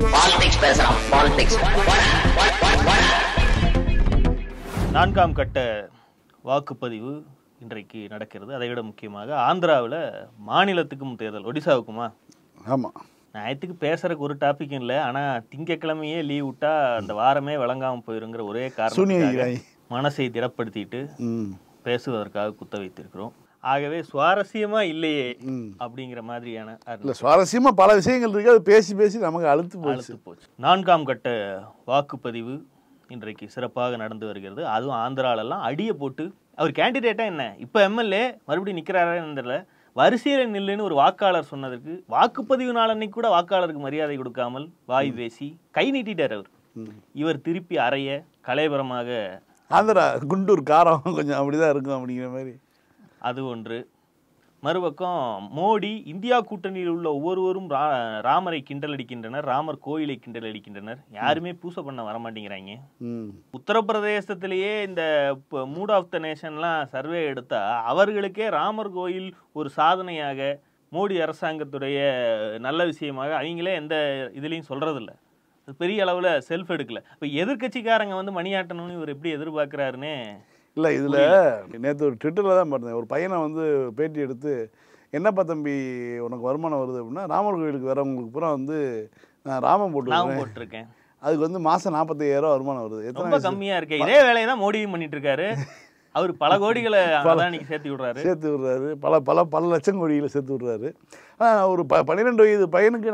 நான்காம் கட்ட வாக்குப்பதிவு இன்றைக்கு நடக்கிறது. அதை விட முக்கியமாக ஆந்திராவில் மாநிலத்துக்கும் தேர்தல். ஒடிசாவுக்குமா? ஆமாம். ஞாயிற்றுக்கு பேசுறதுக்கு ஒரு டாபிக்கும் இல்லை. ஆனால் திங்கக்கிழமையே லீவ் விட்டா அந்த வாரமே விளங்காமல் போயிருங்கிற ஒரே காரணம் மனசை திடப்படுத்திட்டு பேசுவதற்காக குத்த வைத்திருக்கிறோம். ஆகவே சுவாரஸ்யமா இல்லையே அப்படிங்கிற மாதிரியான சுவாரஸ்யமா பல விஷயங்கள் இருக்கு. அது பேசி பேசி நமக்கு அழுத்து போச்சு. நான்காம் கட்ட வாக்குப்பதிவு இன்றைக்கு சிறப்பாக நடந்து வருகிறது. அதுவும் ஆந்திராலெல்லாம் அடியை போட்டு அவர் கேண்டிடேட்டா என்ன இப்போ எம்எல்ஏ மறுபடியும் நிற்கிறாரான்னு தெரியல. வரிசையில் நில்லுன்னு ஒரு வாக்காளர் சொன்னதற்கு வாக்குப்பதிவு நாளன்னைக்கு கூட வாக்காளருக்கு மரியாதை கொடுக்காமல் வாய் பேசி கை நீட்டிட்டார் அவர். இவர் திருப்பி அறைய கலைபரமாக ஆந்திரா குண்டூர் காரம் கொஞ்சம் அப்படிதான் இருக்கும் அப்படிங்கிற மாதிரி அது ஒன்று. மறுபக்கம் மோடி இந்தியா கூட்டணியில் உள்ள ஒவ்வொருவரும் ராமரை கிண்டல் அடிக்கின்றனர், ராமர் கோயிலை கிண்டல் அடிக்கின்றனர். யாருமே பூசை பண்ண வரமாட்டேங்கிறாங்க. உத்தரப்பிரதேசத்திலேயே இந்த மூட் ஆஃப் த நேஷன்லாம் சர்வே எடுத்தா அவர்களுக்கே ராமர் கோயில் ஒரு சாதனையாக மோடி அரசாங்கத்துடைய நல்ல விஷயமாக அவங்களே எந்த இதுலேயும் சொல்றதில்ல. பெரிய அளவில் செல்ஃப் எடுக்கல. இப்போ எதிர்கட்சிக்காரங்க வந்து மணியாட்டணும்னு இவர் எப்படி எதிர்பார்க்குறாருன்னு இல்லை. இதில் நேற்று ஒரு ட்விட்டரில் தான் பார்த்தேன். ஒரு பையனை வந்து பேட்டி எடுத்து, என்னப்பா தம்பி உனக்கு வருமானம் வருது அப்படின்னா, ராமர் கோயிலுக்கு வரவங்களுக்கு பூரா வந்து நான் ராமம் போட்டிருக்கேன், அதுக்கு வந்து மாதம் 45,000 வருமானம் வருது. ரொம்ப கம்மியாக இருக்கு. இதே வேலையை தான் மோடியும் பண்ணிட்டு இருக்காரு. அவர் பல கோடிகளை சேர்த்து விடுறாரு. பல லட்சம் கோடிகளை சேர்த்து விடுறாரு. ஆனால் ஒரு 12 வயது பையனுக்கு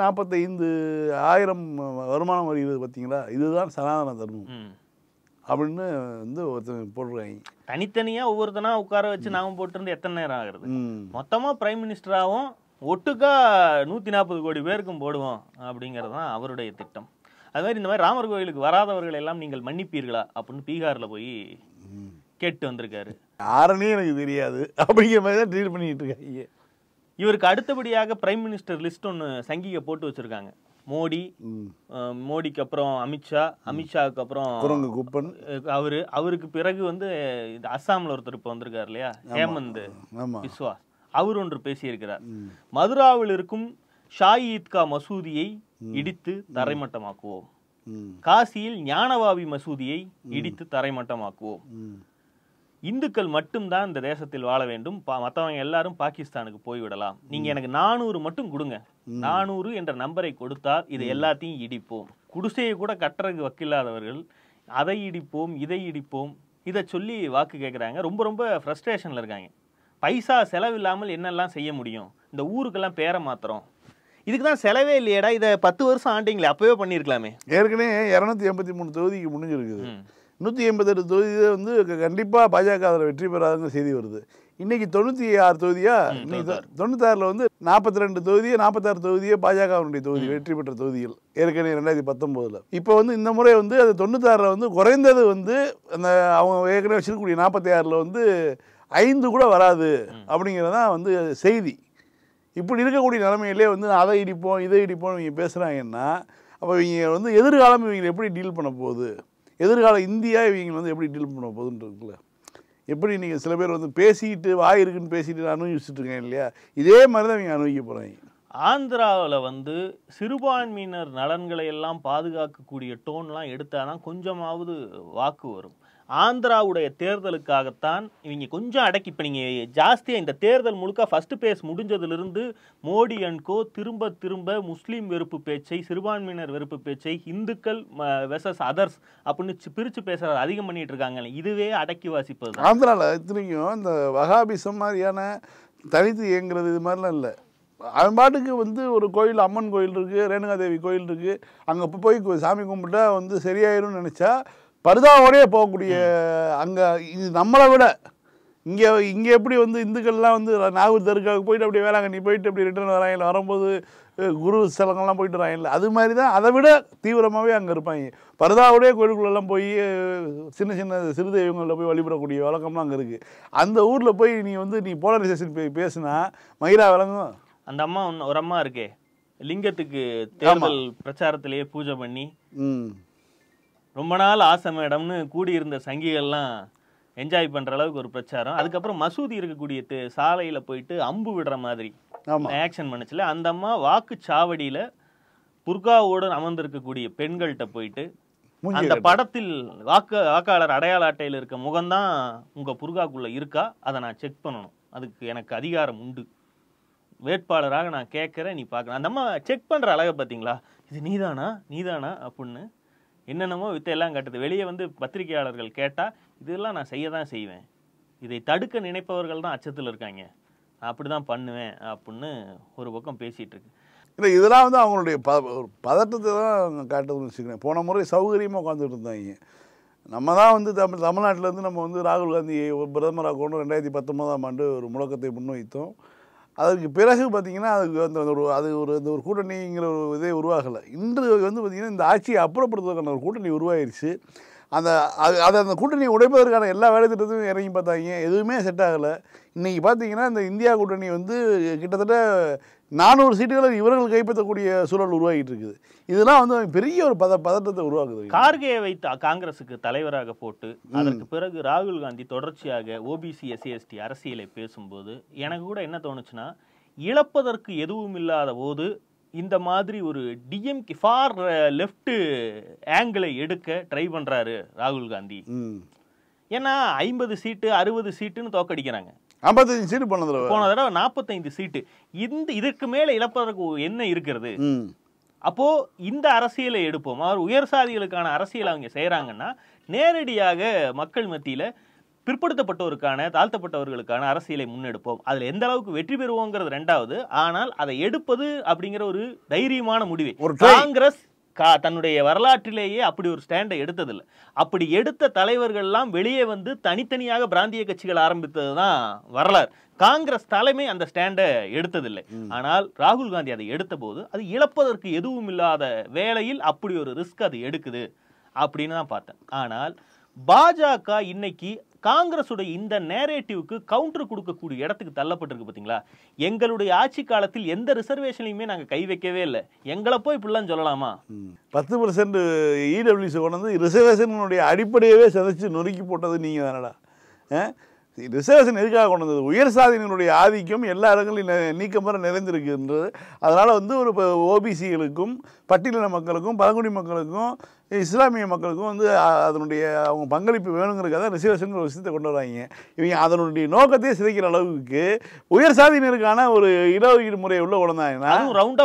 45,000 வருமானம் வருகிறது. பார்த்தீங்களா, இதுதான் சனாதன தர்மம் அப்படின்னு வந்து ஒருத்தர் போடுறாங்க. தனித்தனியா ஒவ்வொருத்தனா உட்கார வச்சு நாம போட்டிருந்து எத்தனை நேரம் ஆகுறது? மொத்தமா பிரைம் மினிஸ்டராகவும் ஒட்டுக்கா 140 கோடி பேருக்கும் போடுவோம் அப்படிங்கிறது தான் அவருடைய திட்டம். அது மாதிரி இந்த மாதிரி ராமர் கோயிலுக்கு வராதவர்கள் எல்லாம் நீங்கள் மன்னிப்பீர்களா அப்படின்னு பீகார்ல போய் கேட்டு வந்திருக்காரு. யாருன்னே எனக்கு தெரியாது அப்படிங்கிற மாதிரி தான் ட்ரீட் பண்ணிட்டு இருக்காங்க. இவருக்கு அடுத்தபடியாக பிரைம் மினிஸ்டர் லிஸ்ட் ஒன்று சங்கிகை போட்டு வச்சிருக்காங்க. மோடிக்கு அப்புறம் அமித்ஷாவுக்கு அப்புறம் அவருக்கு பிறகு வந்து அஸ்ஸாம்ல ஒருத்தர் இப்ப வந்திருக்காரு இல்லையா, ஹேமந்த் பிஸ்வாஸ், அவர் ஒன்று பேசியிருக்கிறார். மதுராவில் இருக்கும் ஷாயி ஈத்கா மசூதியை இடித்து தரைமட்டமாக்குவோம், காசியில் ஞானவாபி மசூதியை இடித்து தரைமட்டமாக்குவோம், இந்துக்கள் மட்டும்தான் இந்த தேசத்தில் வாழ வேண்டும், மற்றவங்க எல்லாரும் பாகிஸ்தானுக்கு போய்விடலாம், நீங்க எனக்கு 400 மட்டும் கொடுங்க, 400 என்ற நம்பரை கொடுத்தால் இது எல்லாத்தையும் இடிப்போம். குடிசையை கூட கட்டுறதுக்கு வக்கில்லாதவர்கள் அதை இடிப்போம் இதை இடிப்போம் இதை சொல்லி வாக்கு கேட்குறாங்க. ரொம்ப ரொம்ப ஃப்ரஸ்ட்ரேஷனில் இருக்காங்க. பைசா செலவில்லாமல் என்னெல்லாம் செய்ய முடியும், இந்த ஊருக்கெல்லாம் பேரை மாத்திரம், இதுக்கு தான் செலவே இல்லையடா, இதை 10 வருஷம் ஆண்டிங்களே அப்பவே பண்ணியிருக்கலாமே. ஏற்கனவே 283 தொகுதிக்கு முடிஞ்சிருக்குது. 188 தொகுதியை வந்து கண்டிப்பாக பாஜக அதில் வெற்றி பெறாதுங்க செய்தி வருது. இன்னைக்கு 96 தொகுதியா, இன்னைக்கு 96ல் வந்து 42 தொகுதியை 46 தொகுதியை பாஜகவுடைய தொகுதி வெற்றி பெற்ற தொகுதிகள் ஏற்கனவே 2019. இப்போ வந்து இந்த முறை வந்து அது 96ல் வந்து குறைந்தது வந்து அந்த அவங்க ஏற்கனவே வச்சிருக்கக்கூடிய 46ல் வந்து 5 கூட வராது அப்படிங்கிறதான் வந்து செய்தி. இப்படி இருக்கக்கூடிய நிலைமையிலே வந்து அதை இடிப்போம் இதை இடிப்போம் இவங்க பேசுகிறாங்கன்னா, அப்போ இவங்க வந்து எதிர்காலம் இவங்களை எப்படி டீல் பண்ண போகுது, எதிர்கால இந்தியா இவங்க வந்து எப்படி டீல் பண்ண போகுதுன்னு இருக்குல்ல. எப்படி நீங்கள் சில பேர் வந்து பேசிக்கிட்டு வாய் இருக்குன்னு பேசிட்டு அனுபவிச்சுட்டு இருக்கேன் இல்லையா, இதே மாதிரி தான் இவங்க அனுபவிக்க போகிறாங்க. ஆந்திராவில் வந்து சிறுபான்மையினர் நலன்களை எல்லாம் பாதுகாக்கக்கூடிய டோன்லாம் எடுத்தாதான் கொஞ்சமாவது வாக்கு வரும். ஆந்திராவுடைய தேர்தலுக்காகத்தான் இவங்க கொஞ்சம் அடக்கி, இப்போ நீங்கள் ஜாஸ்தியாக இந்த தேர்தல் முழுக்க ஃபர்ஸ்ட் பேஸ் முடிஞ்சதுலேருந்து மோடி அண்ட் கோ திரும்ப திரும்ப முஸ்லீம் வெறுப்பு பேச்சை, சிறுபான்மையினர் வெறுப்பு பேச்சை, இந்துக்கள் வெர்சஸ் அதர்ஸ் அப்படின்னு பிரித்து பேசுறது அதிகம் பண்ணிட்டு இருக்காங்க. இதுவே அடக்கி வாசிப்பது. ஆந்திராவில் இத்தனைக்கும் இந்த வகாபிசம் மாதிரியான தனித்து இயங்குறது இது மாதிரிலாம் இல்லை. அவன் பாட்டுக்கு வந்து ஒரு கோயில், அம்மன் கோயில் இருக்குது, ரேணுகாதேவி கோயில் இருக்குது, அங்கே போய் சாமி கும்பிட்டா வந்து சரியாயிரும்னு நினச்சா பரிதாவோடையே போகக்கூடிய, அங்கே இது நம்மளை விட இங்கே எப்படி வந்து இந்துக்கள்லாம் வந்து நாகூர் தர்காவுக்கு போயிட்டு அப்படியே வேளாங்கண்ணி போயிட்டு அப்படி ரிட்டர்ன் வராங்க, வரும்போது குரு ஸ்தலங்கள்லாம் போயிட்டு வராங்கல்ல, அது மாதிரி தான் அதை விட தீவிரமாகவே அங்கே இருப்பாங்க. பரிதாவோடைய கோயிலுக்குள்ளெல்லாம் போய் சின்ன சின்ன சிறு தெய்வங்களில் போய் வழிபடக்கூடிய வழக்கம்லாம் அங்கே இருக்குது. அந்த ஊரில் போய் நீ வந்து நீ போலரைசேஷன் பேசுனா மயிரா விளங்கும். அந்த அம்மா ஒரு அம்மா இருக்கே, லிங்கத்துக்கு தேர்தல் பிரச்சாரத்திலேயே பூஜை பண்ணி ரொம்ப நாள் ஆசை மேடம்னு கூடியிருந்த சங்கிகள்லாம் என்ஜாய் பண்ணுற அளவுக்கு ஒரு பிரச்சாரம். அதுக்கப்புறம் மசூதி இருக்கக்கூடிய சாலையில் போயிட்டு அம்பு விடுற மாதிரி ஆக்ஷன் பண்ணுச்சுல, அந்த அம்மா வாக்குச்சாவடியில் புர்காவோடு அமர்ந்திருக்கக்கூடிய பெண்கள்கிட்ட போயிட்டு அந்த படத்தில் வாக்காளர் அடையாள அட்டையில் இருக்க முகம்தான் உங்க புர்காக்குள்ள இருக்கா, அதை நான் செக் பண்ணணும், அதுக்கு எனக்கு அதிகாரம் உண்டு, வேட்பாளராக நான் கேட்கறேன், நீ பார்க்கணும். அந்த அம்மா செக் பண்ற அழகை பார்த்தீங்களா, இது நீதானா அப்படின்னு என்னென்னமோ வித்தையெல்லாம் காட்டுது. வெளியே வந்து பத்திரிகையாளர்கள் கேட்டா இதெல்லாம் நான் செய்ய தான் செய்வேன், இதை தடுக்க நினைப்பவர்கள் தான் அச்சத்தில் இருக்காங்க, நான் அப்படிதான் பண்ணுவேன் அப்படின்னு ஒரு பக்கம் பேசிட்டு இருக்கு. இல்லை, இதெல்லாம் வந்து அவங்களுடைய பதட்டத்தை தான் காட்டுதுன்னு வச்சுக்கிறேன். போன முறை சௌகரியமாக உட்காந்துட்டு இருந்தாங்க. நம்ம தான் வந்து தமிழ்நாட்டிலேருந்து நம்ம வந்து ராகுல் காந்தி பிரதமராக கொண்டு 2019ஆம் ஆண்டு ஒரு முழக்கத்தை முன்வைத்தோம். அதுக்கு பிறகு பார்த்திங்கன்னா அதுக்கு அந்த ஒரு கூட்டணிங்கிற ஒரு இதே உருவாகலை. இன்று வந்து பார்த்திங்கன்னா இந்த ஆட்சியை அப்புறப்படுத்துவதற்கான ஒரு கூட்டணி உருவாயிருச்சு. அந்த கூட்டணியை உடைப்பதற்கான எல்லா வேலை திட்டத்தையும் இறங்கி பார்த்தாங்க, எதுவுமே செட் ஆகலை. இன்றைக்கி பார்த்திங்கன்னா இந்த இந்தியா கூட்டணி வந்து கிட்டத்தட்ட 400 சீட்டுகளை இவர்கள் கைப்பற்றக்கூடிய சூழல் உருவாகிட்டு இருக்குது. இதெல்லாம் வந்து பெரிய ஒரு பதட்டத்தை உருவாக்குது. கார்கேயை வைத்து காங்கிரஸுக்கு தலைவராக போட்டு அதற்கு பிறகு ராகுல் காந்தி தொடர்ச்சியாக ஓபிசி எஸ்சி அரசியலை பேசும்போது எனக்கு கூட என்ன தோணுச்சுன்னா, இழப்பதற்கு எதுவும் இல்லாத போது இந்த மாதிரி ஒரு டிஎம்கே ஃபார் லெஃப்ட் ஆங்கிளை எடுக்க ட்ரை பண்றாரு ராகுல் காந்தி. ஏன்னா 50 சீட்டு 60 சீட்டுன்னு தோக்கடிக்கிறாங்க, 55 சீட்டு போன தடவை 45 சீட்டு. இதற்கு மேல இழப்பதற்கு என்ன இருக்கிறது? அப்போ இந்த அரசியலை எடுப்போம். அவர் உயர் சாதிகளுக்கான அரசியல் அவங்க செய்யறாங்கன்னா நேரடியாக மக்கள் மத்தியில பிற்படுத்தப்பட்டோருக்கான தாழ்த்தப்பட்டவர்களுக்கான அரசியலை முன்னெடுப்போம். அதுல எந்த அளவுக்கு வெற்றி பெறுவோங்கிறது ரெண்டாவது. ஆனால் அதை எடுப்பது அப்படிங்கிற ஒரு தைரியமான முடிவை காங்கிரஸ் தன்னுடைய வரலாற்றிலேயே அப்படி ஒரு ஸ்டாண்டை எடுத்ததில்லை. அப்படி எடுத்த தலைவர்கள்லாம் வெளியே வந்து தனித்தனியாக பிராந்திய கட்சிகள் ஆரம்பித்தது தான் வரலாறு. காங்கிரஸ் தலைமை அந்த ஸ்டாண்டை எடுத்ததில்லை. ஆனால் ராகுல் காந்தி அதை எடுத்த போது அது இழப்பதற்கு எதுவும் இல்லாத வேளையில் அப்படி ஒரு ரிஸ்க் அது எடுக்குது அப்படின்னு தான் பார்த்தேன். ஆனால் பாஜக இன்னைக்கு காங்கிரஸுடைய இந்த நேரேட்டிவ்க்கு கவுண்டர் கொடுக்கக்கூடிய இடத்துக்கு தள்ளப்பட்டிருக்கு. பார்த்தீங்களா, எங்களுடைய ஆட்சி காலத்தில் எந்த ரிசர்வேஷனையுமே நாங்கள் கை வைக்கவே இல்லை, எங்களை போய் இப்படிலாம் சொல்லலாமா? 10% இடபிள்யூசி கொண்டு வந்து ரிசர்வேஷனுடைய அடிப்படையவே சிதைச்சு நொறுக்கி போட்டது நீங்கள் தானடா. ரிசர்வேஷன் எதுக்காக கொண்டு வந்தது? உயர் சாதியினுடைய ஆதிக்கம் எல்லா இடங்களிலும் நீக்கம் வர நிறைந்திருக்குன்றது. அதனால் வந்து ஒரு ஓபிசிகளுக்கும் பட்டியலின மக்களுக்கும் பழங்குடி மக்களுக்கும் இஸ்லாமிய மக்களுக்கும் வந்து அதனுடைய அவங்க பங்களிப்பு வேணுங்கிறதுக்காக தான் ரிசர்வேஷன் ஒரு விஷயத்தை கொண்டு வராங்க. இவங்க அதனுடைய நோக்கத்தையே சிதைக்கிற அளவுக்கு உயர் சாதியினருக்கான ஒரு இடஒதுக்கீடு முறையை உள்ள கொண்டாங்கன்னா ரவுண்டா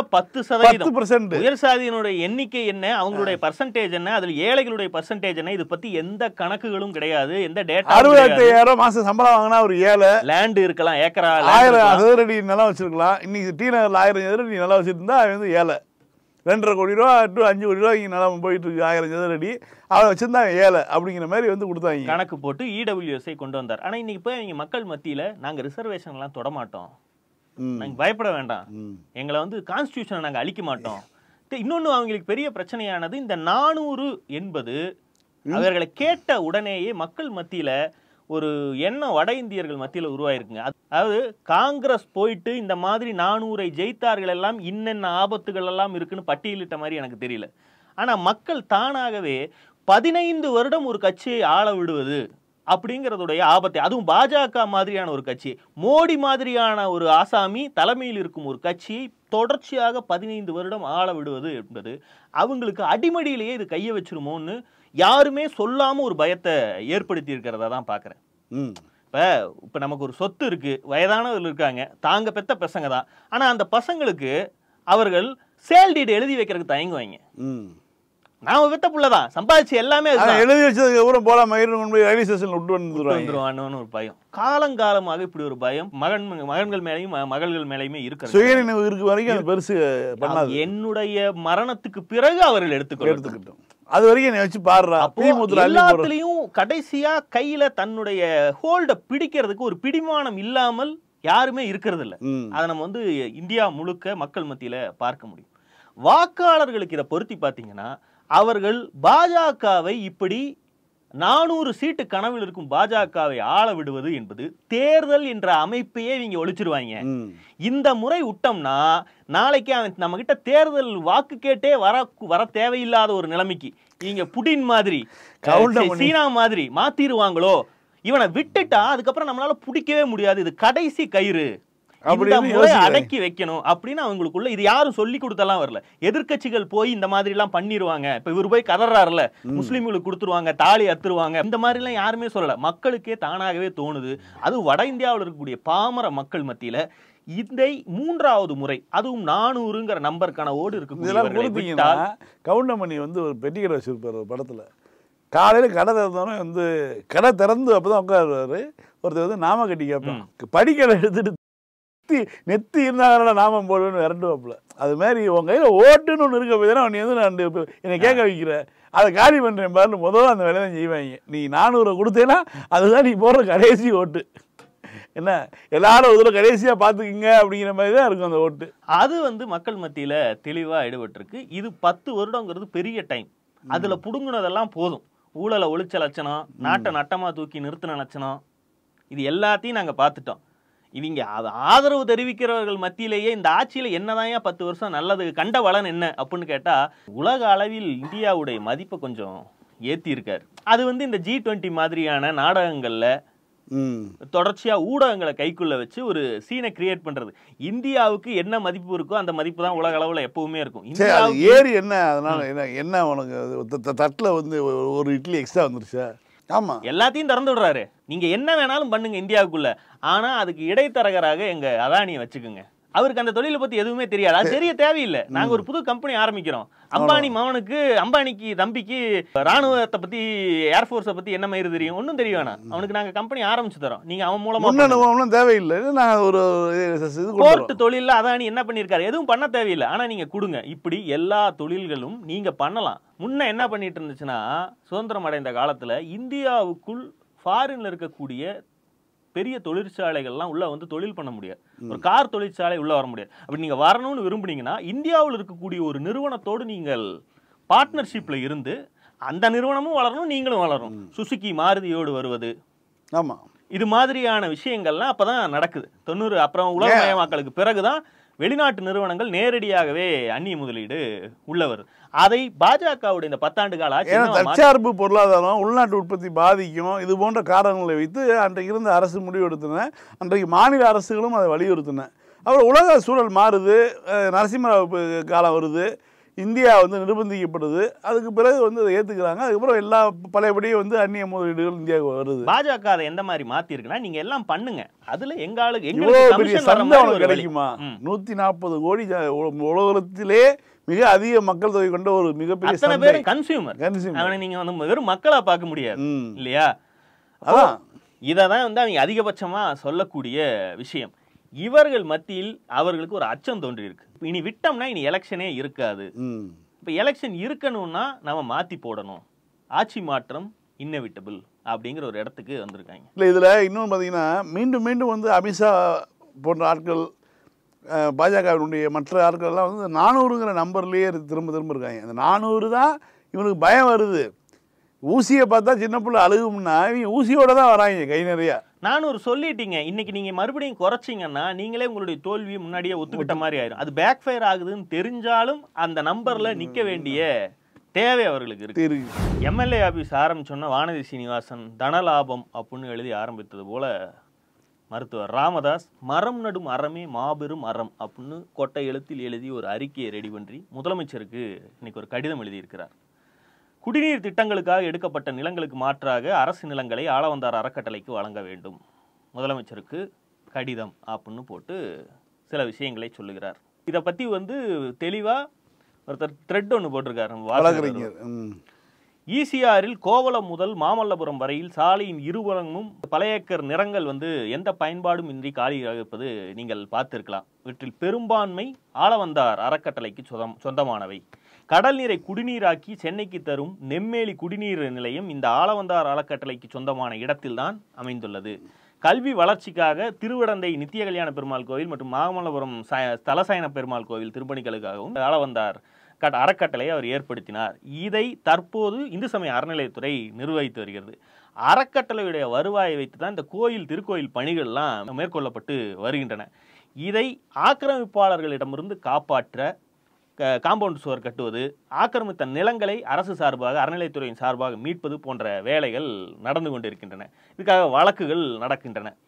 10% உயர் சாதியினுடைய எண்ணிக்கை என்ன, அவங்களுடைய பர்சன்டேஜ் என்ன, அதில் ஏழைகளுடைய பர்சன்டேஜ் என்ன, இது பத்தி எந்த கணக்குகளும் கிடையாது, எந்த டேட்டா. 65,000 மாசம் சம்பளம் வாங்கினா ஒரு ஏழை, லேண்ட் இருக்கலாம், ஏக்கரா 1000 சதுரடி நிலம் வச்சிருக்கலாம். இன்னைக்கு டி நகரில் 1000 சதுரடி நிலம் வச்சிருந்தா அவன் வந்து ஏழை. 2.5 கோடி ரூபா டு 5 கோடி ரூபா இங்கே நிலம் போயிட்டு இருக்கு. 1000 சதுரடி அவன் வச்சிருந்தாங்க ஏழை அப்படிங்கிற மாதிரி வந்து கொடுத்தாங்க. கணக்கு போட்டு இடபிள்யூஎஸ்ஐ கொண்டு வந்தார். ஆனால் இன்னைக்கு போய் அவங்க மக்கள் மத்தியில் நாங்கள் ரிசர்வேஷன் எல்லாம் தொட மாட்டோம், நாங்கள் பயப்பட வேண்டாம், எங்களை வந்து கான்ஸ்டியூஷனை நாங்கள் அழிக்க மாட்டோம். இன்னொன்று அவங்களுக்கு பெரிய பிரச்சனையானது இந்த 400 என்பது அவர்களை கேட்ட உடனேயே மக்கள் மத்தியில் ஒரு எண்ணம் வட இந்தியர்கள் மத்தியில் உருவாயிருக்குங்க. அதாவது காங்கிரஸ் போயிட்டு இந்த மாதிரி 400 ஜெயித்தார்கள் எல்லாம் இன்னென்ன ஆபத்துகள் எல்லாம் இருக்குன்னு பட்டியலிட்ட மாதிரி எனக்கு தெரியல. ஆனா மக்கள் தானாகவே 15 வருடம் ஒரு கட்சியை ஆள விடுவது அப்படிங்கிறதுடைய ஆபத்தை, அதுவும் பாஜக மாதிரியான ஒரு கட்சி, மோடி மாதிரியான ஒரு ஆசாமி தலைமையில் இருக்கும் ஒரு கட்சியை தொடர்ச்சியாக 15 வருடம் ஆள விடுவது என்பது அவங்களுக்கு அடிமடியிலேயே இது கையை வச்சிருமோன்னு யாருமே சொல்லாம ஒரு பயத்தை ஏற்படுத்தி இருக்கிறதா தான் பாக்குறேன். இப்ப நமக்கு ஒரு சொத்து இருக்கு, வயதானவர்கள் இருக்காங்க, தாங்க பெத்த பசங்க தான். ஆனா அந்த பசங்களுக்கு அவர்கள் சேல் டீட் எழுதி வைக்கிறதுக்கு தயங்குவாங்க. நாம பெத்த புள்ளதான், சம்பாதிச்சு எல்லாமே எழுதி வச்சதுக்கு அப்புறம் போல ரயில்வே ஸ்டேஷன்ல விட்டு வந்துருவான்னு ஒரு பயம். காலங்காலமாக இப்படி ஒரு பயம் மகன்கள் மேலையும் மகள்கள் மேலையுமே இருக்கு. சுயநினைவு இருக்கு வரைக்கும் அது பெருசு பண்ணாது. என்னுடைய மரணத்துக்கு பிறகு அவர்கள் எடுத்துக்கிட்டோம். அது வரைக்கும் வச்சு பாடுறா. எல்லாத்துலயும் கடைசியா கையில தன்னுடைய ஹோல்ட பிடிக்கிறதுக்கு ஒரு பிடிமானம் இல்லாமல் யாருமே இருக்கிறது இல்ல. அதை நம்ம வந்து இந்தியா முழுக்க மக்கள் மத்தியில பார்க்க முடியும். வாக்காளர்களுக்கு இதை பொருத்தி பாத்தீங்கன்னா அவர்கள் பாஜகவை இப்படி 400 சீட்டு கனவில் இருக்கும் பாஜகவை ஆள விடுவது என்பது தேர்தல் என்ற அமைப்பையே இவங்க ஒழிச்சிருவாங்க. இந்த முறை விட்டோம்னா நாளைக்கு அவன் நம்ம கிட்ட தேர்தல் வாக்கு கேட்டே வர தேவையில்லாத ஒரு நிலைமைக்கு இவங்க புடின் மாதிரி சீனா மாதிரி மாத்திருவாங்களோ. இவனை விட்டுட்டா அதுக்கப்புறம் நம்மளால பிடிக்கவே முடியாது. இது கடைசி கயிறு. அடக்கி வைக்கணும் அப்படின்னு அவங்களுக்குள்ள இது யாரும் சொல்லி கொடுத்தெல்லாம் வரல. எதிர்க்கட்சிகள் போய் இந்த மாதிரி எல்லாம் பண்ணிருவாங்க, இப்ப இவர் போய் கதறாருல முஸ்லீம்களுக்கு கொடுத்துருவாங்க, தாலி அத்துருவாங்க, இந்த மாதிரி எல்லாம் யாருமே சொல்லல. மக்களுக்கே தானாகவே தோணுது. அது வட இந்தியாவில் இருக்கக்கூடிய பாமர மக்கள் மத்தியில இதை 3வது முறை, அதுவும் 400ங்கிற நம்பருக்கான ஓடு இருக்கு. கவுண்டமணி வந்து ஒரு பெட்டிக்கடை வச்சிருப்பாரு ஒரு படத்துல. காலையில் கடை திறந்தோன்னே வந்து கடை திறந்து அப்பதான் உட்காருவாரு. ஒருத்தர் வந்து நாம கட்டி கேட்பேன், படிக்கடை எடுத்துட்டு நெத்தி இருந்தாங்க நாமம் போடுவேன்னு விரட்டுவாப்புல. அது மாதிரி உன் கையில் ஓட்டுன்னு ஒன்று இருக்க போய் தானே நீ வந்து நான் என்னை கேட்க வைக்கிற, அதை காலி பண்ணுறேன் பாருன்னு முதல்ல அந்த வேலையை தான் செய்வாங்க. நீ 400 கொடுத்தேன்னா அதுதான் நீ போடுற கடைசி ஓட்டு. என்ன எல்லாரும் ஒரு கடைசியாக பார்த்துக்கிங்க அப்படிங்கிற மாதிரி தான் இருக்கும் அந்த ஓட்டு. அது வந்து மக்கள் மத்தியில் தெளிவாக ஈடுபட்டிருக்கு. இது 10 வருடங்கிறது பெரிய டைம். அதில் புடுங்குனதெல்லாம் போதும். ஊழலை ஒழிச்ச லட்சணம், நாட்டை நட்டமாக தூக்கி நிறுத்தின லட்சணம், இது எல்லாத்தையும் நாங்கள் பார்த்துட்டோம். இவங்க ஆதரவு தெரிவிக்கிறவர்கள் மத்தியிலேயே இந்த ஆட்சியில என்னதான் 10 வருஷம் நல்லது கண்ட பலன் என்ன அப்படின்னு கேட்டா, உலக அளவில் இந்தியாவுடைய மதிப்பை கொஞ்சம் ஏத்தி இருக்காரு. அது வந்து இந்த G20 மாதிரியான நாடகங்கள்ல தொடர்ச்சியா ஊடகங்களை கைக்குள்ள வச்சு ஒரு சீனை கிரியேட் பண்றது. இந்தியாவுக்கு என்ன மதிப்பு இருக்கோ அந்த மதிப்பு தான் உலக அளவுல எப்பவுமே இருக்கும். ஏறி என்ன அதனால என்ன உனக்கு தட்டுல வந்து ஒரு இட்லி எக்ஸ்ட்ரா வந்துருச்சா? ஆமா, எல்லாத்தையும் திறந்து விடுறாரு. நீங்க என்ன வேணாலும் பண்ணுங்க இந்தியாவுக்குள்ள, ஆனா அதுக்கு இடைத்தரகராக எங்க அதானியை வச்சுக்குங்க. அவருக்கு அந்த தொழிலை பத்தி எதுவுமே தெரியாது. அது தெரிய தேவையில்லை. நாங்க ஒரு புது கம்பெனி ஆரம்பிக்கிறோம். அம்பானி மகனுக்கு, அம்பானிக்கு தம்பிக்கு ராணுவத்தை பத்தி, ஏர்ஃபோர்ஸை பத்தி என்ன மாதிரி தெரியும்? ஒன்னும் தெரிய வேணாம். அவனுக்கு நாங்க கம்பெனி ஆரம்பிச்சு தரோம், நீங்க அவன் மூலமா தேவையில்லை. போர்ட் தொழில அதானி என்ன பண்ணிருக்காரு? எதுவும் பண்ண தேவையில்லை, ஆனா நீங்க கொடுங்க. இப்படி எல்லா தொழில்களும் நீங்க பண்ணலாம். முன்ன என்ன பண்ணிட்டு இருந்துச்சுன்னா, சுதந்திரம் அடைந்த காலத்துல இந்தியாவுக்குள் ஃபாரின்ல இருக்கக்கூடிய பெரிய தொழிற்சாலைகள்லாம் உள்ள வந்து தொழில் பண்ண முடியாது. ஒரு கார் தொழிற்சாலை உள்ள வர முடியாது. அப்படி நீங்க வரணும்னு விரும்புனீங்கன்னா இந்தியாவில் இருக்கக்கூடிய ஒரு நிறுவனத்தோடு நீங்கள் பார்ட்னர்ஷிப்ல இருந்து அந்த நிறுவனமும் வளரணும், நீங்களும் வளரணும். சுசுகி மாருதியோடு வருவது, ஆமா, இது மாதிரியான விஷயங்கள்லாம் அப்பதான் நடக்குது. 90 அப்புறம் உலகமயமாக்கலுக்கு பிறகுதான் வெளிநாட்டு நிறுவனங்கள் நேரடியாகவே அந்நிய முதலீடு உள்ளவர். அதை பாஜகவுடைய இந்த 10 ஆண்டு கால தற்சார்பு பொருளாதாரம், உள்நாட்டு உற்பத்தி பாதிக்கும், இது போன்ற காரணங்களை வைத்து அன்றைக்கு இருந்த அரசு முடிவெடுத்தன. அன்றைக்கு மாநில அரசுகளும் அதை வலியுறுத்தின. அப்புறம் உலக சூழல் மாறுது, நரசிம்மராவ் காலம் வருது, இந்தியா வந்து நிர்பந்திக்கப்படுது. அதுக்கு பிறகு வந்து அதை ஏற்றுக்கிறாங்க. அதுக்கப்புறம் எல்லா பழையபடியும் வந்து அந்நிய முதலீடுகள் இந்தியாவுக்கு வருது. பாஜக அதை எந்த மாதிரி மாற்றி இருக்குன்னா, நீங்க எல்லாம் பண்ணுங்க, அதுல எங்களுக்கு கிடைக்குமா? 140 கோடி உலகத்திலே மிக அதிக மக்கள் தொகை கொண்ட ஒரு மிகப்பெரிய கன்சியூமர். அவனை நீங்க வந்து வெறும் மக்களா பார்க்க முடியாது இல்லையா? இதான் வந்து அவங்க அதிகபட்சமா சொல்லக்கூடிய விஷயம். இவர்கள் மத்தியில் அவர்களுக்கு ஒரு அச்சம் தோன்றி இருக்கு. இனி விட்டோம்னா இனி எலெக்ஷனே இருக்காது. இப்ப எலெக்ஷன் இருக்கணும்னா நம்ம மாத்தி போடணும், ஆட்சி மாற்றம் இன்னெவிட்டபிள் அப்படிங்கிற ஒரு இடத்துக்கு வந்திருக்காங்க. இல்லை, இதுல இன்னொன்று பார்த்தீங்கன்னா, மீண்டும் மீண்டும் வந்து அமித்ஷா போன்ற ஆட்கள், பாஜகவினுடைய மற்ற ஆட்கள்லாம் வந்து 400ங்கிற நம்பர்லேயே திரும்ப திரும்ப இருக்காங்க. அந்த 400 தான் இவனுக்கு பயம் வருது. ஊசியை பார்த்தா சின்ன பிள்ளை அழுகும்னா இவங்க ஊசியோட தான் வராங்க கை நிறைய. 400 சொல்லிட்டீங்க, இன்னைக்கு நீங்க மறுபடியும் குறைச்சிங்கன்னா நீங்களே உங்களுடைய தோல்வியை முன்னாடியே ஒத்துக்கிட்ட மாதிரி ஆயிரும். அது பேக் ஃபயர் ஆகுதுன்னு தெரிஞ்சாலும் அந்த நம்பர்ல நிக்க வேண்டிய தேவை அவர்களுக்கு இருக்கு. எம்எல்ஏ ஆபீஸ் ஆரம்பிச்சோன்னா வானதி சீனிவாசன் தனலாபம் அப்படின்னு எழுதி ஆரம்பித்தது போல மருத்துவர் ராமதாஸ் மரம் நடும் அறமே மாபெரும் அறம் அப்படின்னு கொட்டை எழுத்தில் எழுதி ஒரு அறிக்கையை ரெடி பண்ணி முதலமைச்சருக்கு இன்னைக்கு ஒரு கடிதம் எழுதியிருக்கிறார். குடிநீர் திட்டங்களுக்காக எடுக்கப்பட்ட நிலங்களுக்கு மாற்றாக அரசு நிலங்களை ஆளவந்தார் அறக்கட்டளைக்கு வழங்க வேண்டும், முதலமைச்சருக்கு கடிதம் அப்படின்னு போட்டு சில விஷயங்களை சொல்லுகிறார். இதை பத்தி வந்து தெளிவா ஒருத்தர் த்ரெட் ஒன்று போட்டிருக்காரு. ஈசிஆரில் கோவளம் முதல் மாமல்லபுரம் வரையில் சாலையின் இருபுறமும் பல ஏக்கர் நிலங்கள் வந்து எந்த பயன்பாடும் இன்றி காலியாக இருப்பது நீங்கள் பார்த்திருக்கலாம். இவற்றில் பெரும்பான்மை ஆளவந்தார் அறக்கட்டளைக்கு சொந்தமானவை. கடல் நீரை குடிநீராக்கி சென்னைக்கு தரும் நெம்மேலி குடிநீர் நிலையம் இந்த ஆளவந்தார் அறக்கட்டளைக்கு சொந்தமான இடத்தில்தான் அமைந்துள்ளது. கல்வி வளர்ச்சிக்காக திருவிடந்தை நித்திய கல்யாண பெருமாள் கோவில் மற்றும் மாமல்லபுரம் தலசாயன பெருமாள் கோவில் திருப்பணிகளுக்காகவும் ஆளவந்தார் அறக்கட்டளை அவர் ஏற்படுத்தினார். இதை தற்போது இந்து சமய அறநிலையத்துறை நிர்வகித்து வருகிறது. அறக்கட்டளையுடைய வருவாயை வைத்து தான் இந்த கோயில் திருக்கோயில் பணிகள்லாம் மேற்கொள்ளப்பட்டு வருகின்றன. இதை ஆக்கிரமிப்பாளர்களிடமிருந்து காப்பாற்ற காம்பவுண்ட் சுவர் கட்டுவது, ஆக்கிரமித்த நிலங்களை அரசு சார்பாக அறநிலையத்துறையின் சார்பாக மீட்பது போன்ற வேலைகள் நடந்து கொண்டிருக்கின்றன. இதுக்காக வழக்குகள் நடக்கின்றன.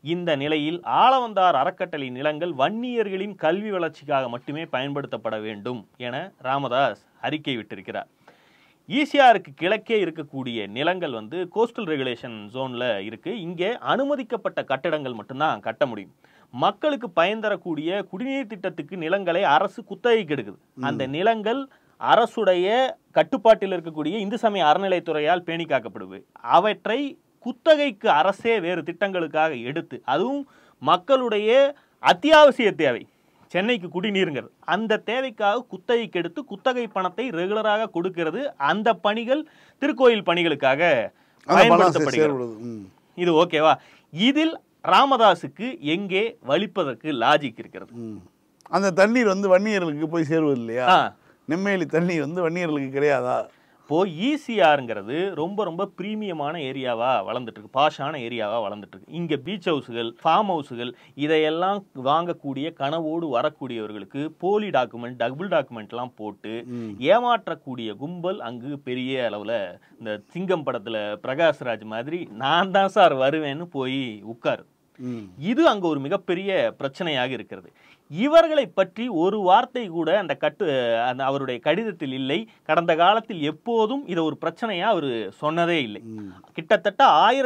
இந்த நிலையில் ஆளவந்தார் அறக்கட்டளை நிலங்கள் வன்னியர்களின் கல்வி வளர்ச்சிக்காக மட்டுமே பயன்படுத்தப்பட வேண்டும் என ராமதாஸ் அறிக்கை விட்டிருக்கிறார். ஈசிஆருக்கு கிழக்கே இருக்கக்கூடிய நிலங்கள் வந்து கோஸ்டல் ரெகுலேஷன் ஜோன்ல இருக்கு. இங்கே அனுமதிக்கப்பட்ட கட்டடங்கள் மட்டும்தான் கட்ட முடியும். மக்களுக்கு பயன் தரக்கூடிய குடிநீர் திட்டத்துக்கு நிலங்களை அரசு குத்தகைக்கு எடுக்குது. அந்த நிலங்கள் அரசுடைய கட்டுப்பாட்டில் இருக்கக்கூடிய இந்து சமய அறநிலைத்துறையால் பேணி காக்கப்படுது. அவற்றை குத்தகைக்கு அரசே வேறு திட்டங்களுக்காக எடுத்து, அதுவும் மக்களுடைய அத்தியாவசிய தேவை, சென்னைக்கு குடிநீருங்கிறது, அந்த தேவைக்காக குத்தகைக்கு எடுத்து குத்தகை பணத்தை ரெகுலராக கொடுக்கிறது. அந்த பணிகள் திருக்கோயில் பணிகளுக்காக பயன்படுத்தப்படுகிறது. இது ஓகேவா? இதில் ராமதாஸுக்கு எங்கே வலிப்பதற்கு லாஜிக் இருக்கிறது? அந்த தண்ணீர் வந்து வன்னியர்களுக்கு போய் சேருவது இல்லையா? நெம்மேலி தண்ணீர் வந்து வன்னியர்களுக்கு கிடையாதா? இப்போ ஈசிஆருங்கிறது ரொம்ப ரொம்ப பிரீமியமான ஏரியாவா வளர்ந்துட்டு இருக்கு, பாஷான ஏரியாவா வளர்ந்துட்டு இருக்கு. இங்க பீச் ஹவுஸுகள், ஃபார்ம் ஹவுஸுகள் இதையெல்லாம் வாங்கக்கூடிய கனவோடு வரக்கூடியவர்களுக்கு போலி டாக்குமெண்ட், டபுள் டாக்குமெண்ட்லாம் போட்டு ஏமாற்றக்கூடிய கும்பல் அங்கு பெரிய அளவுல, இந்த சிங்கம் படத்துல பிரகாஷ்ராஜ் மாதிரி நான் தான் சார் வருவேன்னு போய் உட்காரு. இது அங்க ஒரு மிகப்பெரிய பிரச்சனையாக இருக்கிறது. இவர்களை பற்றி ஒரு வார்த்தை கூட அந்த அவருடைய கடிதத்தில் இல்லை. கடந்த காலத்தில் எப்போதும் இதை ஒரு பிரச்சனையா அவர் சொன்னதே இல்லை. கிட்டத்தட்ட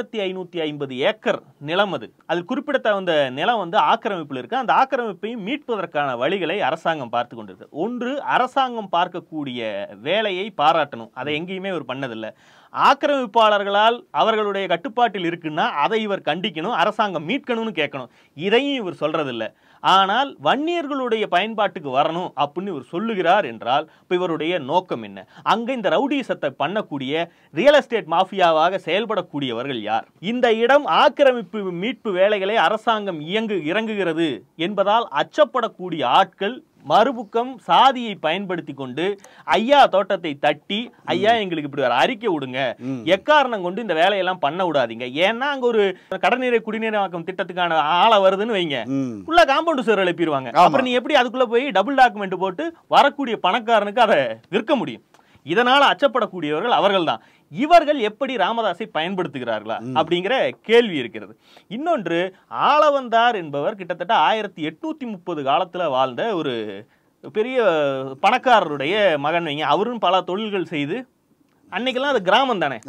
1550 ஏக்கர் நிலம் அது. அதில் குறிப்பிடத்தகுந்த நிலம் வந்து ஆக்கிரமிப்பில் இருக்கு. அந்த ஆக்கிரமிப்பையும் மீட்பதற்கான வழிகளை அரசாங்கம் பார்த்து கொண்டிருக்கு. ஒன்று, அரசாங்கம் பார்க்கக்கூடிய வேலையை பாராட்டணும். அதை எங்கேயுமே இவர் பண்ணதில்லை. ஆக்கிரமிப்பாளர்களால் அவர்களுடைய கட்டுப்பாட்டில் இருக்குன்னா அதை இவர் கண்டிக்கணும், அரசாங்கம் மீட்கணும்னு கேட்கணும். இதையும் இவர் சொல்றதில்லை. ஆனால் வன்னியர்களுடைய பயன்பாட்டுக்கு வரணும் அப்படின்னு இவர் சொல்லுகிறார் என்றால் இப்போ இவருடைய நோக்கம் என்ன? அங்க இந்த ரவுடிசத்தை பண்ணக்கூடிய ரியல் எஸ்டேட் மாஃபியாவாக செயல்படக்கூடியவர்கள் யார்? இந்த இடம் ஆக்கிரமிப்பு மீட்பு வேலைகளை அரசாங்கம் இறங்குகிறது என்பதால் அச்சப்படக்கூடிய ஆட்கள் மறுபுக்கம் சாதியை பயன்படுத்தி கொண்டு ஐயா தோட்டத்தை தட்டி, ஐயா எங்களுக்கு இப்படி ஒரு அறிக்கை விடுங்க, எக்காரணம் கொண்டு இந்த வேலையெல்லாம் பண்ண விடாதீங்க, ஏன்னா அங்க ஒரு கடற்நீரை குடிநீராக்கும் திட்டத்துக்கான ஆளை வருதுன்னு வைங்க, உள்ள காம்பவுண்ட் சுவர் எழுப்பிடுவாங்க. அப்புறம் நீ எப்படி அதுக்குள்ள போய் டபுள் டாக்குமெண்ட் போட்டு வரக்கூடிய பணக்காரனுக்கு அதை விற்க முடியும்? இதனால அச்சப்படக்கூடியவர்கள் அவர்கள் தான். இவர்கள் எப்படி ராமதாஸை பயன்படுத்துகிறார்களா அப்படிங்கிற கேள்வி இருக்கிறது. இன்னொன்று, ஆளவந்தார் என்பவர் கிட்டத்தட்ட 1830 காலத்துல வாழ்ந்த ஒரு பெரிய பணக்காரருடைய மகன் வைங்க. அவரும் பல தொழில்கள் செய்து, அன்னைக்கெல்லாம் அது கிராமம் தானே.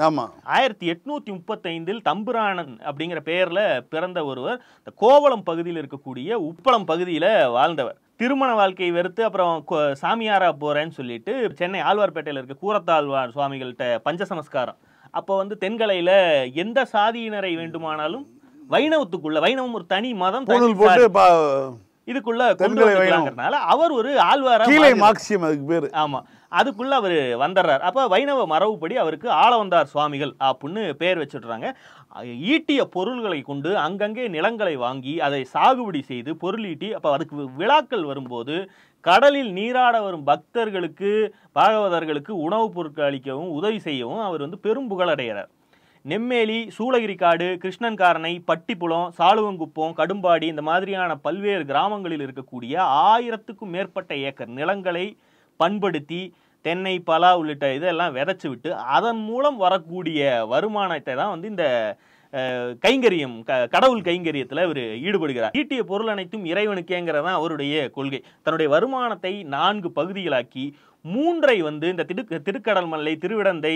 1835 தம்புராணன் அப்படிங்கிற பெயர்ல பிறந்த ஒருவர் கோவளம் பகுதியில் இருக்கக்கூடிய உப்பளம் பகுதியில வாழ்ந்தவர். திருமண வாழ்க்கையை வெறுத்து அப்புறம் சாமியாரா போறேன்னு சொல்லிட்டு சென்னை ஆழ்வார்பேட்டையில் இருக்க கூரத்தாழ்வார் சுவாமிகள்கிட்ட பஞ்சசமஸ்காரம். அப்போ வந்து தென்கலையில எந்த சாதியினரை வேண்டுமானாலும் வைணவத்துக்குள்ள, வைணவம் ஒரு தனி மதம், இதுக்குள்ள கொண்டு வரதுனால அவர் ஒரு ஆழ்வாரா, அதுக்கு பேரு. ஆமா, அதுக்குள்ள அவர் வந்துடுறார். அப்ப வைணவ மரபுப்படி அவருக்கு ஆளவந்தார் சுவாமிகள் அப்படின்னு பெயர் வச்சுடுறாங்க. ஈட்டிய பொருள்களை கொண்டு அங்கங்கே நிலங்களை வாங்கி அதை சாகுபடி செய்து பொருள் ஈட்டி, அப்ப அதுக்கு விழாக்கள் வரும்போது கடலில் நீராட வரும் பக்தர்களுக்கு, பாகவதர்களுக்கு உணவுப் பொருட்கள் அளிக்கவும் உதவி செய்யவும் அவர் வந்து பெரும் புகழடைகிறார். நெம்மேலி, சூளகிரிக்காடு, கிருஷ்ணன்காரனை, பட்டிப்புலம், சாலுவங்குப்பம், கடும்பாடி இந்த மாதிரியான பல்வேறு கிராமங்களில் இருக்கக்கூடிய 1000க்கும் மேற்பட்ட ஏக்கர் நிலங்களை பண்படுத்தி தென்னை, பலா உள்ளிட்ட இதெல்லாம் விதைச்சு விட்டு அதன் மூலம் வரக்கூடிய வருமானத்தை தான் வந்து இந்த கைங்கரியம், கடவுள் கைங்கரியத்தில் இவர் ஈடுபடுகிறார். ஈட்டிய பொருள் அனைத்தும் இறைவனுக்கேங்கிறதான் அவருடைய கொள்கை. தன்னுடைய வருமானத்தை 4 பகுதிகளாக்கி 3ஐ வந்து இந்த திருக்கடல் மல்லை, திருவிடந்தை,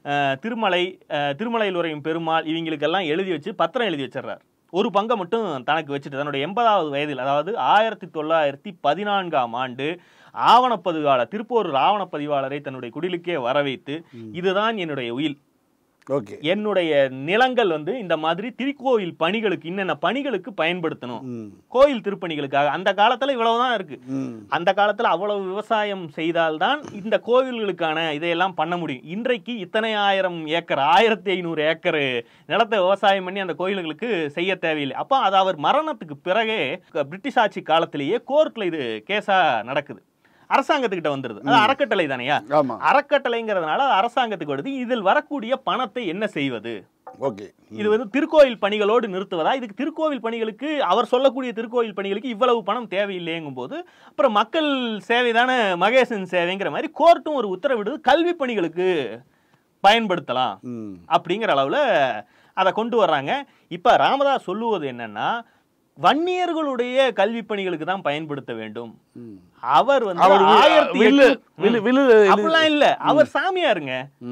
திருமலையில் உரையும் பெருமாள் இவங்களுக்கெல்லாம் எழுதி வச்சு பத்திரம் எழுதி வச்சிடறார். ஒரு பங்கை மட்டும் தனக்கு வச்சுட்டு தன்னுடைய 80வது வயதில், அதாவது 1914ஆம் ஆண்டு ஆவணப்பதிவாளர், திருப்போரூர் ஆவணப்பதிவாளரை தன்னுடைய குடிலுக்கே வரவைத்து, இதுதான் என்னுடைய உயில், என்னுடைய நிலங்கள் வந்து இந்த மாதிரி திருக்கோயில் பணிகளுக்கு, இன்னென்ன பணிகளுக்கு பயன்படுத்தணும், கோயில் திருப்பணிகளுக்காக. அந்த காலத்துல இவ்வளவுதான் இருக்கு. அந்த காலத்துல அவ்வளவு விவசாயம் செய்தால்தான் இந்த கோவில்களுக்கான இதையெல்லாம் பண்ண முடியும். இன்றைக்கு இத்தனை 1000 ஏக்கர், 1500 ஏக்கர் நிலத்தை விவசாயம் பண்ணி அந்த கோயில்களுக்கு செய்ய தேவையில்லை. அப்ப அது அவர் மரணத்துக்கு பிறகே பிரிட்டிஷ் ஆட்சி காலத்திலேயே கோர்ட்ல இது கேஸா நடக்குது. அரசாங்கத்துக்கிட்ட வந்துருது. அது அறக்கட்டளை தானையா? அறக்கட்டளைங்கிறதுனால அரசாங்கத்துக்கு வருது. இதில் வரக்கூடிய பணத்தை என்ன செய்வது? இது வந்து திருக்கோயில் பணிகளோடு நிறுத்துவதா? இதுக்கு திருக்கோவில் பணிகளுக்கு, அவர் சொல்லக்கூடிய திருக்கோயில் பணிகளுக்கு இவ்வளவு பணம் தேவையில்லைங்கும் போது அப்புறம் மக்கள் சேவை தானே மகேசன் சேவைங்கிற மாதிரி கோர்ட்டும் ஒரு உத்தரவிடுது, கல்வி பணிகளுக்கு பயன்படுத்தலாம் அப்படிங்கிற அளவுல அதை கொண்டு வர்றாங்க. இப்ப ராமதாஸ் சொல்லுவது என்னன்னா, வன்னியர்களுடைய கல்வி பணிகளுக்கு தான் பயன்படுத்த வேண்டும். அவர் வந்து அப்படிலாம் இல்ல, அவர் சாமியாருங்க.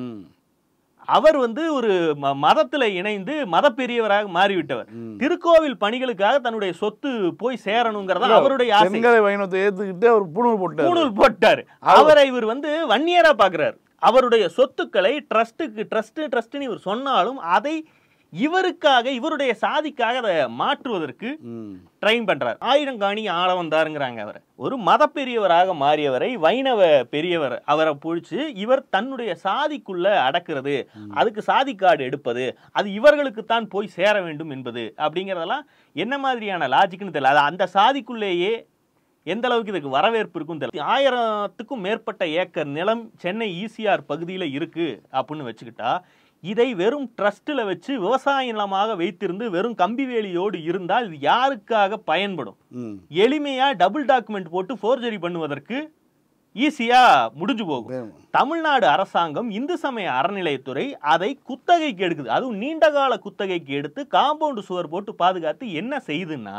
அவர் வந்து ஒரு மதத்துல இணைந்து மத பெரியவராக மாறிவிட்டவர். திருக்கோவில் பணிகளுக்காக தன்னுடைய சொத்து போய் சேரணுங்கிறதா அவருடைய ஆசை. ஏத்துக்கிட்டு அவர் பூணூல் போட்டாரு. அவரை இவர் வந்து வன்னியரா பாக்குறாரு. அவருடைய சொத்துக்களை ட்ரஸ்ட்னு இவர் சொன்னாலும் அதை இவருக்காக, இவருடைய சாதிக்காக அதை மாற்றுவதற்கு ட்ரைன் பண்றார். ஆயிரங்காணி ஆள வந்தாருங்கிறாங்க. அவர் ஒரு மத பெரியவராக மாறியவரை வைணவ பெரியவர் அவரை பொழிச்சு இவர் தன்னுடைய சாதிக்குள்ள அடக்கிறது, அதுக்கு சாதி கார்டு எடுப்பது, அது இவர்களுக்கு தான் போய் சேர வேண்டும் என்பது அப்படிங்கறதெல்லாம் என்ன மாதிரியான லாஜிக்னு தெரியல. அது அந்த சாதிக்குள்ளேயே எந்த அளவுக்கு இதுக்கு வரவேற்பு இருக்கும் தெரியல. 1000க்கும் மேற்பட்ட ஏக்கர் நிலம் சென்னை ஈசிஆர் பகுதியில இருக்கு அப்படின்னு வச்சுக்கிட்டா, இதை வெறும் ட்ரஸ்ட்ல வச்சு விவசாய நிலமாக வைத்திருந்து வெறும் கம்பி வேலியோடு இருந்தால் இது யாருக்காக பயன்படும்? எளிமையா டபுள் டாக்குமெண்ட் போட்டு ஃபோர்ஜரி பண்ணுவதற்கு ஈஸியா முடிஞ்சு போகும். தமிழ்நாடு அரசாங்கம் இந்து சமய அறநிலையத்துறை அதை குத்தகைக்கு எடுக்குது. அதுவும் நீண்ட கால குத்தகைக்கு எடுத்து காம்பவுண்ட் சுவர் போட்டு பாதுகாத்து என்ன செய்யுதுன்னா,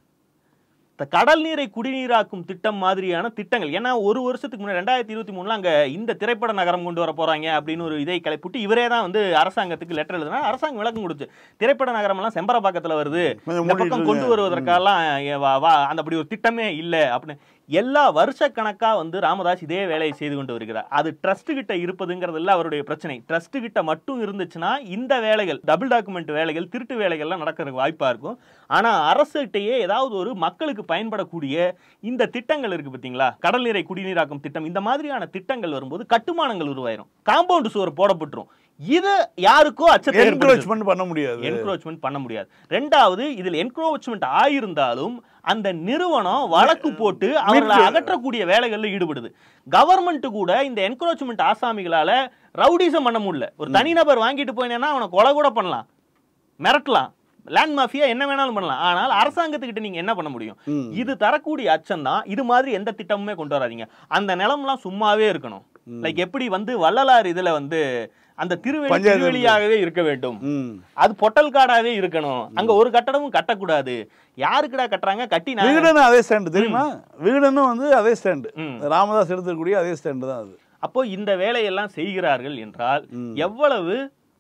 கடல் நீரை குடிநீராக்கும் திட்டம் மாதிரியான திட்டங்கள். ஏன்னா ஒரு வருஷத்துக்கு முன்னாடி 2023 அங்க இந்த திரைப்பட நகரம் கொண்டு வர போறாங்க அப்படின்னு ஒரு இதை கிளப்பிட்டு இவரே தான் வந்து அரசாங்கத்துக்கு லெட்டர் எழுதுனா அரசாங்கம் விளக்கம் கொடுத்து, திரைப்பட நகரம் எல்லாம் செம்பரபாக்கத்துல வருது, இந்த பக்கம் கொண்டு வருவதற்கெல்லாம் அந்த அப்படி ஒரு திட்டமே இல்லை அப்படின்னு எல்லா வருஷ கணக்கா வந்து ராமதாஸ் இதே வேலையை செய்து கொண்டு வருகிறார். அது ட்ரஸ்ட் கிட்ட இருப்பதுங்கிறது இல்ல அவருடைய பிரச்சனை. ட்ரஸ்ட் கிட்ட மட்டும் இருந்துச்சுன்னா இந்த வேலைகள், டபுள் டாக்குமெண்ட் வேலைகள், திருட்டு வேலைகள்லாம் நடக்கிறதுக்கு வாய்ப்பா இருக்கும். ஆனா அரசுகிட்டயே ஏதாவது ஒரு மக்களுக்கு பயன்படக்கூடிய இந்த திட்டங்கள் இருக்கு பாத்தீங்களா, கடல் நீரை குடிநீராக்கும் திட்டம், இந்த மாதிரியான திட்டங்கள் வரும்போது கட்டுமானங்கள் உருவாயிரும், காம்பவுண்ட் சுவர் போடப்பட்டுரும். இது யாருக்கோ அச்சத்தை என்க்ரோச்மென்ட் பண்ண முடியாது. ரெண்டாவது, இதில் என்க்ரோச்மென்ட் ஆயிருந்தாலும் அந்த நிறுவனம் வழக்கு போட்டு அவர்களை அகற்றக்கூடிய வேலைகள்ல ஈடுபடுது. கவர்மெண்ட் கூட இந்த என்க்ரோச்மென்ட் ஆசாமிகளால ரவுடிசம் பண்ண முடியல. ஒரு தனிநபர் வாங்கிட்டு போயினா அவனை கொலை கூட பண்ணலாம், மிரட்டலாம், லேண்ட் மாஃபியா என்ன வேணாலும் பண்ணலாம். ஆனால் அரசாங்கத்துக்கிட்ட நீங்க என்ன பண்ண முடியும்? இது தரக்கூடிய அச்சம் தான். இது மாதிரி எந்த திட்டமுமே கொண்டு வராதீங்க. அந்த நிலம்லாம் சும்மாவே இருக்கணும். லைக் எப்படி வந்து வள்ளலார் இதுல வந்து அந்த திருவெளியாகவே இருக்க வேண்டும், அது பொட்டல் காடாவே இருக்கணும், அங்க ஒரு கட்டடமும் கட்டக்கூடாது. யாருக்குடா கட்டுறாங்க? கட்டி விகடனும் அதே ஸ்டாண்ட் தெரியுமா? விகடனும் வந்து அதே ஸ்டாண்ட், ராமதாஸ் எடுத்துக்கூடிய அதே ஸ்டாண்ட் தான் அது. அப்போ இந்த வேலையெல்லாம் செய்கிறார்கள் என்றால் எவ்வளவு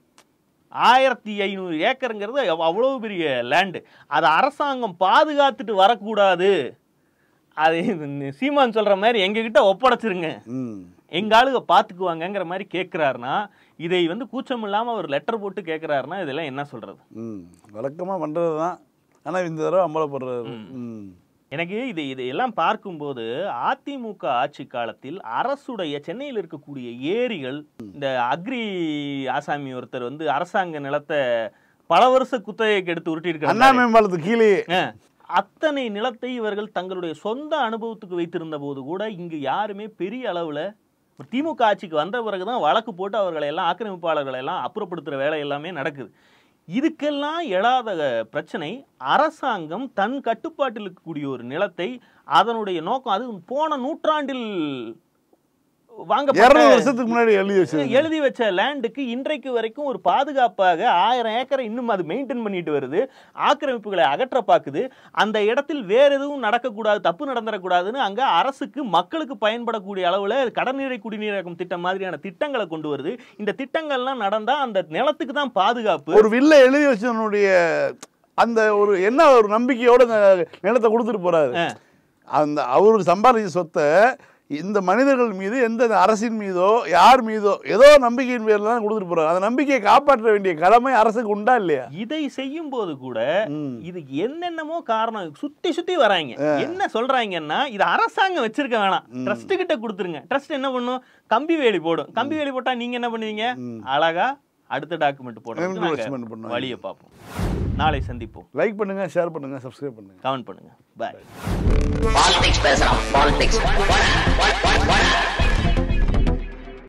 1500 ஏக்கருங்கிறது அவ்வளவு பெரிய லேண்டு. அதை அரசாங்கம் பாதுகாத்துட்டு வரக்கூடாது. அது சீமான் சொல்ற மாதிரி எங்க கிட்ட ஒப்படைச்சிருங்க, எங்க ஆளுக பாத்துக்குவாங்கிற மாதிரி கேட்கிறாருன்னா, இதை வந்து கூச்சம் இல்லாம ஒரு லெட்டர் போட்டு கேட்கிறாருன்னா இதெல்லாம் என்ன சொல்றது? வழக்கமா பண்றதுதான். ஆனா இந்த தடவை அம்பலப்படுறாரு. எனக்கு இதையெல்லாம் பார்க்கும்போது அதிமுக ஆட்சி காலத்தில் அரசுடைய சென்னையில் இருக்கக்கூடிய ஏரிகள், இந்த அக்ரி ஆசாமி ஒருத்தர் வந்து அரசாங்க நிலத்தை பல வருஷ குத்தகைக்கு எடுத்து உருட்டி இருக்காரு கீழே, அத்தனை நிலத்தை இவர்கள் தங்களுடைய சொந்த அனுபவத்துக்கு வைத்திருந்த போது கூட இங்கு யாருமே பெரிய அளவுல, திமுக ஆட்சிக்கு வந்த பிறகுதான் வழக்கு போட்டு அவர்களை எல்லாம் ஆக்கிரமிப்பாளர்களை எல்லாம் அப்புறப்படுத்துற வேலை எல்லாமே நடக்குது. இதுக்கெல்லாம் எழாத பிரச்சனை, அரசாங்கம் தன் கட்டுப்பாட்டில் இருக்கக்கூடிய ஒரு நிலத்தை, அதனுடைய நோக்கம், அது போன நூற்றாண்டில் வருஷத்துக்கு முன்னாடி எழுதி வச்ச லேண்டுக்கு இன்றைக்கு வரைக்கும் ஒரு பாதுகாப்பாக 1000 ஏக்கரை இன்னும் அது மெயின்டைன் பண்ணிட்டு வருது, ஆக்கிரமிப்புகளை அகற்ற பாக்குது. அந்த இடத்தில் வேற எதுவும் நடக்கக்கூடாது, தப்பு நடந்துடக்கூடாதுன்னு அங்க அரசுக்கு மக்களுக்கு பயன்படக்கூடிய அளவுல கடல்நீரை குடிநீராக்கும் திட்டம் மாதிரியான திட்டங்களை கொண்டு வருது. இந்த திட்டங்கள்லாம் நடந்தா அந்த நிலத்துக்கு தான் பாதுகாப்பு. ஒரு வில்ல எழுதி வச்சவனுடைய அந்த ஒரு என்ன ஒரு நம்பிக்கையோட நிலத்தை கொடுத்துட்டு போறாரு. அந்த அவருக்கு சம்பாதிச்ச சொத்தை இந்த மனிதர்கள் மீது, எந்த அரசின் மீதோ யார் மீதோ ஏதோ நம்பிக்கையின் பேர்ல தான் கொடுத்துட்டு போறாங்க. அந்த நம்பிக்கையை காப்பாற்ற வேண்டிய கடமை அரசுக்கு உண்டா இல்லையா? இதை செய்யும் போது கூட இது என்னென்னமோ காரணம் சுத்தி சுத்தி வராங்க. என்ன சொல்றாங்கன்னா, இது அரசாங்கம் வச்சிருக்க வேணாம், ட்ரஸ்ட் கிட்ட கொடுத்துருங்க. ட்ரஸ்ட் என்ன பண்ணும்? கம்பி வேலி போடும். கம்பி வேலி போட்டா நீங்க என்ன பண்ணுவீங்க? அழகா அடுத்த டாக்குமெண்ட் போடுறோம், வழியை பார்ப்போம். நாளை சந்திப்போம். லைக் பண்ணுங்க, ஷேர் பண்ணுங்க, சப்ஸ்கிரைப் பண்ணுங்க, கமெண்ட் பண்ணுங்க. பாய். பாலிடிக்ஸ் பேசலாம், பாலிடிக்ஸ்